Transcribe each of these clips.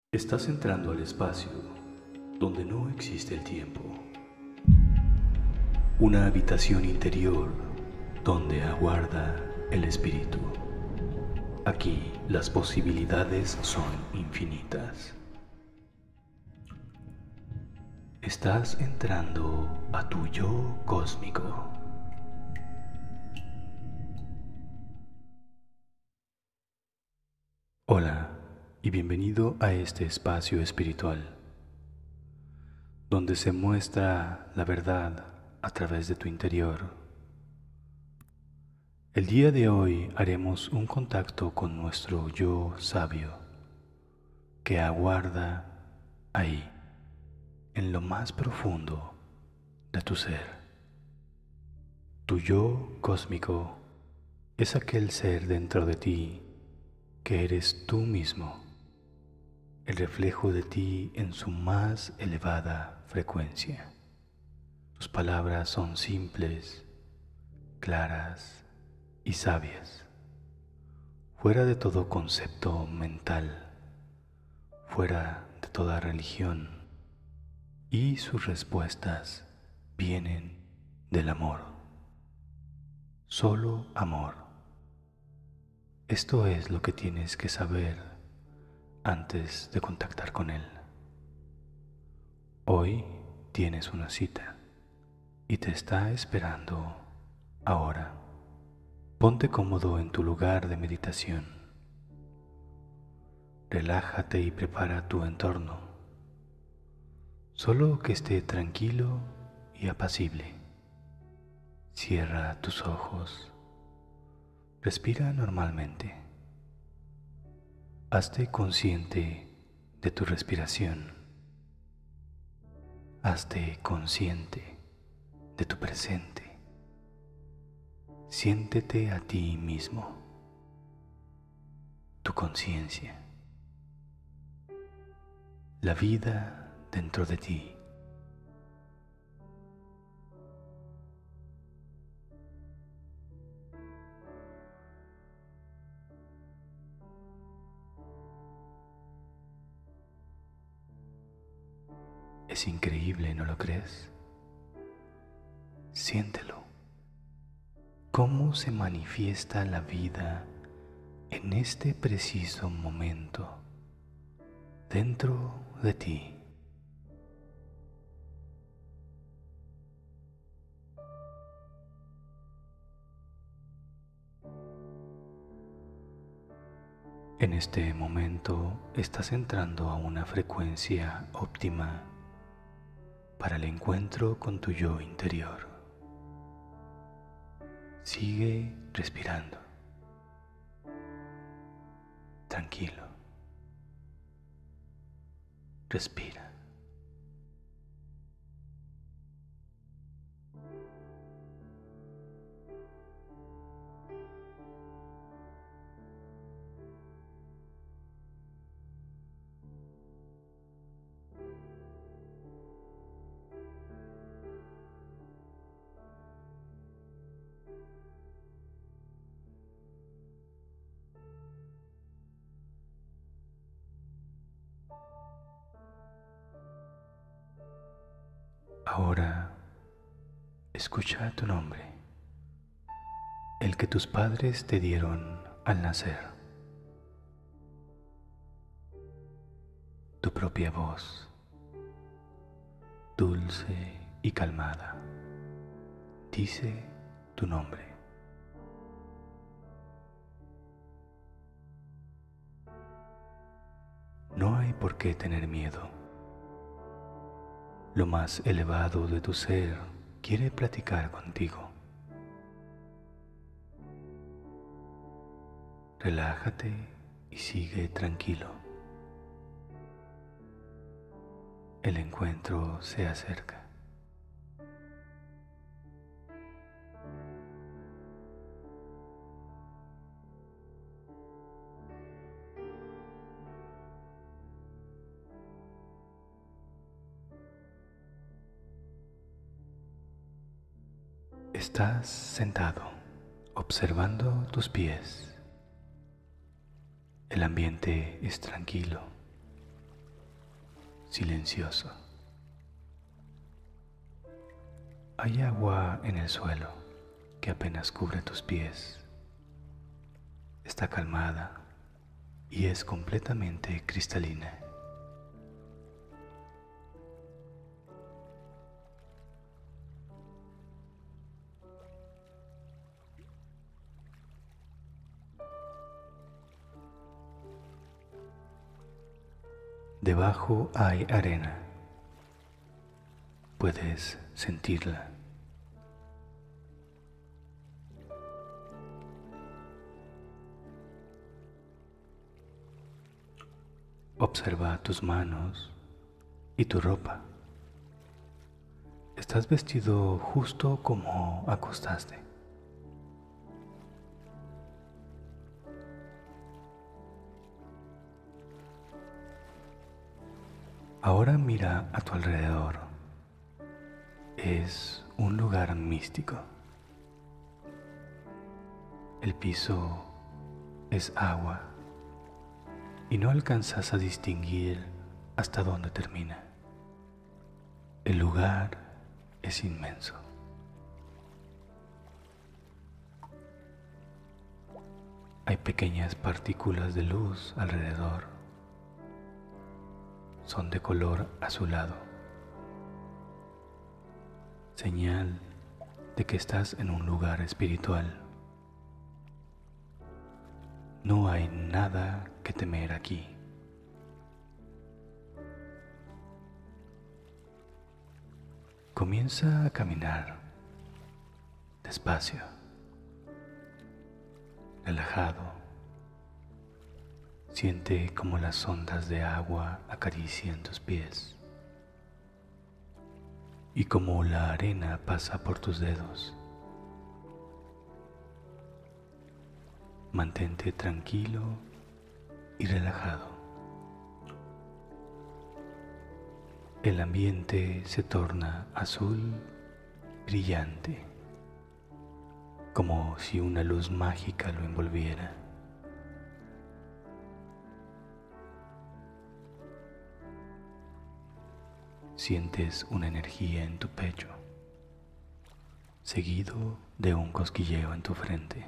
Estás entrando al espacio donde no existe el tiempo. Una habitación interior donde aguarda el espíritu. Aquí las posibilidades son infinitas. Estás entrando a tu yo cósmico. Hola y bienvenido a este espacio espiritual, donde se muestra la verdad a través de tu interior. El día de hoy haremos un contacto con nuestro yo sabio, que aguarda ahí, en lo más profundo de tu ser. Tu yo cósmico es aquel ser dentro de ti que eres tú mismo, el reflejo de ti en su más elevada frecuencia. Tus palabras son simples, claras y sabias, fuera de todo concepto mental, fuera de toda religión, y sus respuestas vienen del amor. Solo amor. Esto es lo que tienes que saber antes de contactar con él. Hoy tienes una cita y te está esperando ahora. Ponte cómodo en tu lugar de meditación. Relájate y prepara tu entorno, solo que esté tranquilo y apacible. Cierra tus ojos. Respira normalmente. Hazte consciente de tu respiración. Hazte consciente de tu presente. Siéntete a ti mismo, tu conciencia, la vida dentro de ti. Es increíble, ¿no lo crees? Siéntelo. ¿Cómo se manifiesta la vida en este preciso momento dentro de ti? En este momento estás entrando a una frecuencia óptima para el encuentro con tu yo interior. Sigue respirando, tranquilo. Respira. Ahora escucha tu nombre, el que tus padres te dieron al nacer. Tu propia voz, dulce y calmada, dice tu nombre. No hay por qué tener miedo. Lo más elevado de tu ser quiere platicar contigo. Relájate y sigue tranquilo. El encuentro se acerca. Estás sentado, observando tus pies. El ambiente es tranquilo, silencioso. Hay agua en el suelo que apenas cubre tus pies. Está calmada y es completamente cristalina. Debajo hay arena. Puedes sentirla. Observa tus manos y tu ropa. Estás vestido justo como acostaste. Ahora mira a tu alrededor. Es un lugar místico. El piso es agua y no alcanzas a distinguir hasta dónde termina. El lugar es inmenso. Hay pequeñas partículas de luz alrededor. Son de color azulado, señal de que estás en un lugar espiritual. No hay nada que temer aquí. Comienza a caminar despacio, relajado. Siente como las ondas de agua acarician tus pies y como la arena pasa por tus dedos. Mantente tranquilo y relajado. El ambiente se torna azul brillante, como si una luz mágica lo envolviera. Sientes una energía en tu pecho, seguido de un cosquilleo en tu frente.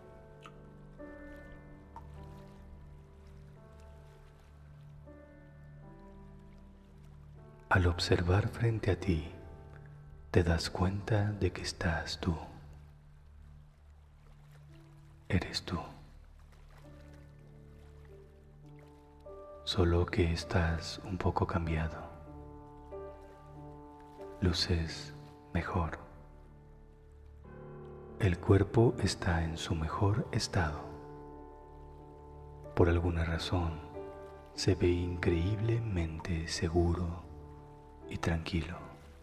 Al observar frente a ti, te das cuenta de que estás tú. Eres tú. Solo que estás un poco cambiado. Luces mejor. El cuerpo está en su mejor estado. Por alguna razón, se ve increíblemente seguro y tranquilo,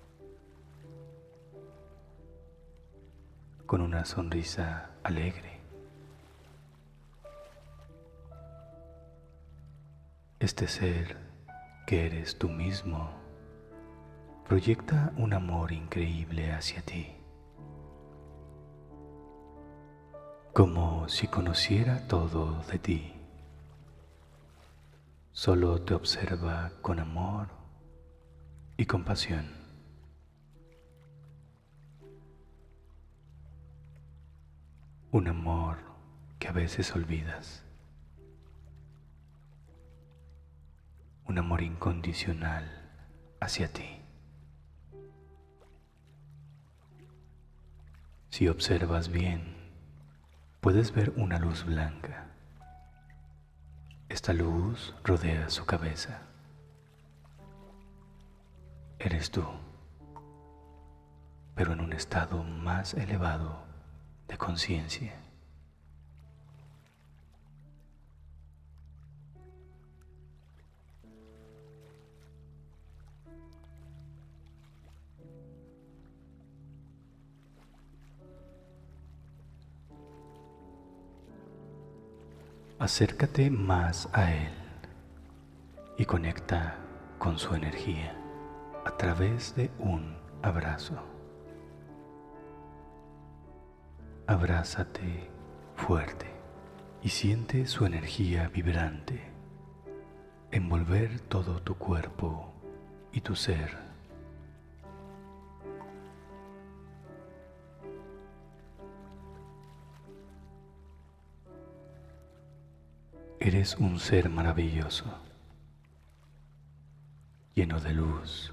con una sonrisa alegre. Este ser que eres tú mismo proyecta un amor increíble hacia ti, como si conociera todo de ti. Solo te observa con amor y compasión. Un amor que a veces olvidas. Un amor incondicional hacia ti. Si observas bien, puedes ver una luz blanca. Esta luz rodea su cabeza. Eres tú, pero en un estado más elevado de conciencia. Acércate más a Él y conecta con su energía a través de un abrazo. Abrázate fuerte y siente su energía vibrante envolver todo tu cuerpo y tu ser. Eres un ser maravilloso, lleno de luz.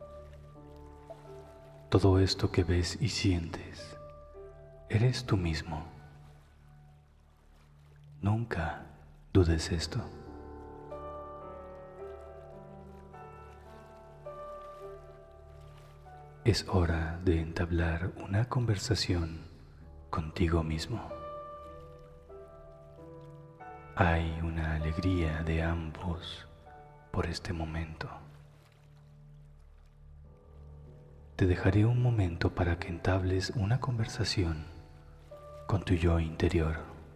Todo esto que ves y sientes, eres tú mismo. Nunca dudes esto. Es hora de entablar una conversación contigo mismo. Hay una alegría de ambos por este momento. Te dejaré un momento para que entables una conversación con tu yo interior.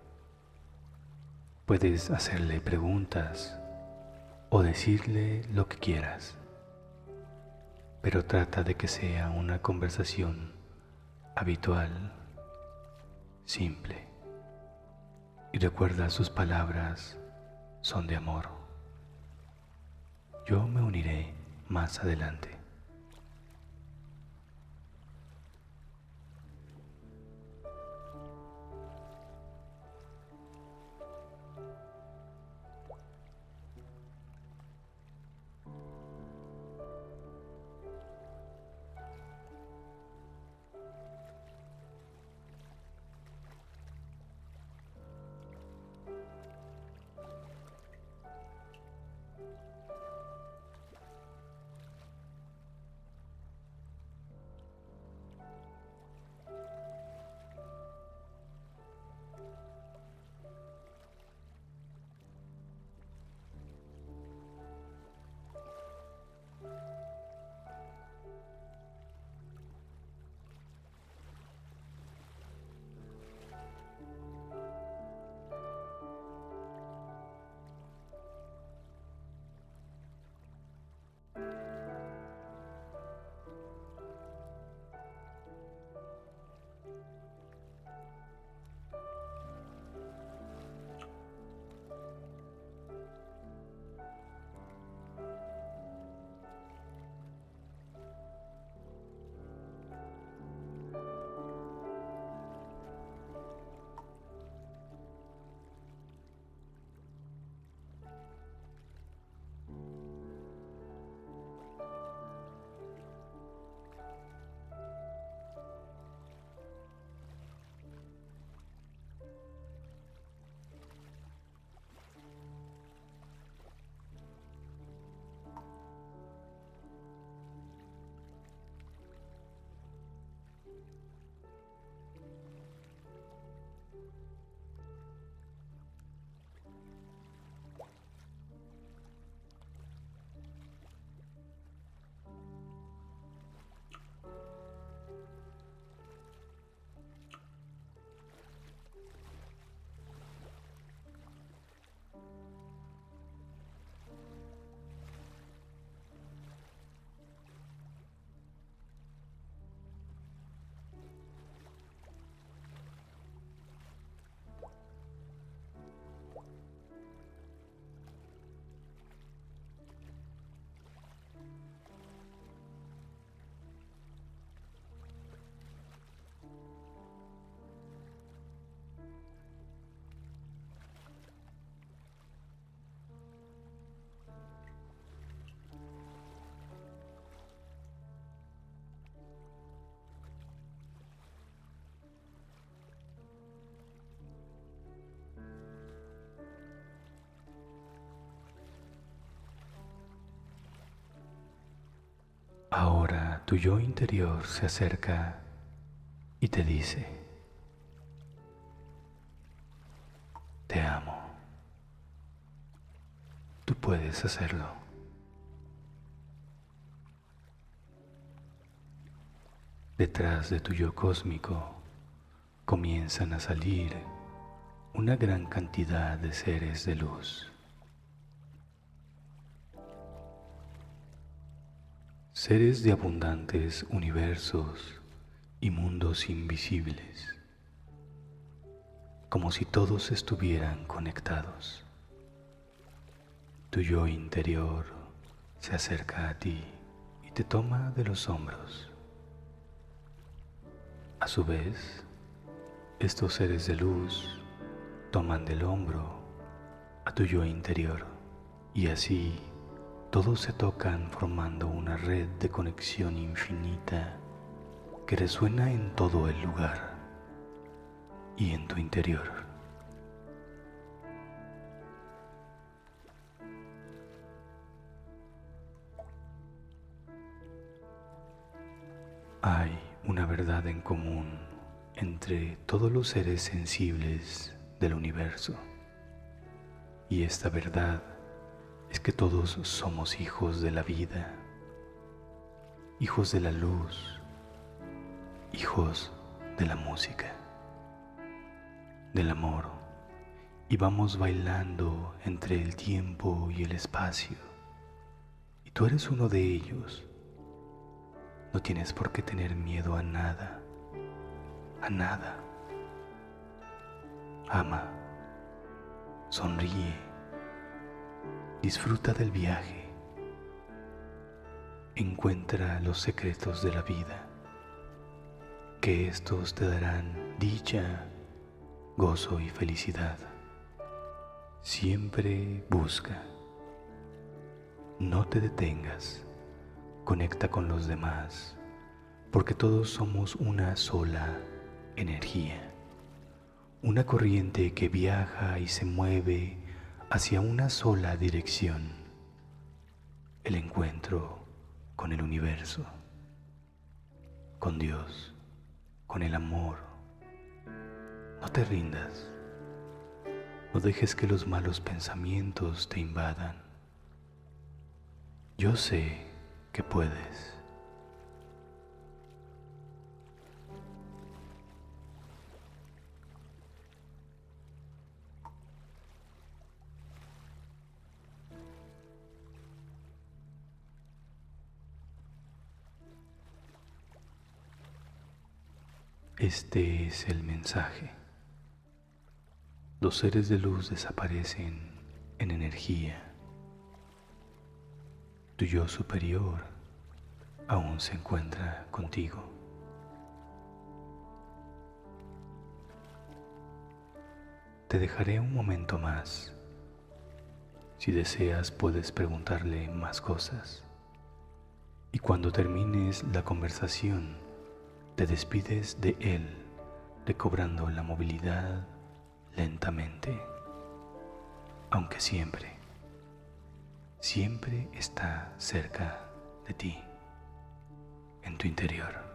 Puedes hacerle preguntas o decirle lo que quieras, pero trata de que sea una conversación habitual, simple, y recuerda sus palabras son de amor. Yo me uniré más adelante. Ahora tu yo interior se acerca y te dice: te amo. Tú puedes hacerlo. Detrás de tu yo cósmico comienzan a salir una gran cantidad de seres de luz. Seres de abundantes universos y mundos invisibles, como si todos estuvieran conectados. Tu yo interior se acerca a ti te toma de los hombros. A su vez, estos seres de luz toman del hombro a tu yo interior y así todos se tocan formando una red de conexión infinita que resuena en todo el lugar y en tu interior. Hay una verdad en común entre todos los seres sensibles del universo, y esta verdad es que todos somos hijos de la vida, hijos de la luz, hijos de la música, del amor, y vamos bailando entre el tiempo y el espacio, y tú eres uno de ellos. No tienes por qué tener miedo a nada, a nada. Ama, sonríe, disfruta del viaje, encuentra los secretos de la vida, que estos te darán dicha, gozo y felicidad. Siempre busca, no te detengas. Conecta con los demás, porque todos somos una sola energía, una corriente que viaja y se mueve hacia una sola dirección, el encuentro con el universo, con Dios, con el amor. No te rindas, no dejes que los malos pensamientos te invadan. Yo sé que puedes. Este es el mensaje. Los seres de luz desaparecen en energía. Tu yo superior aún se encuentra contigo. Te dejaré un momento más. Si deseas, puedes preguntarle más cosas. Y cuando termines la conversación, te despides de él, recobrando la movilidad lentamente, aunque siempre está cerca de ti, en tu interior.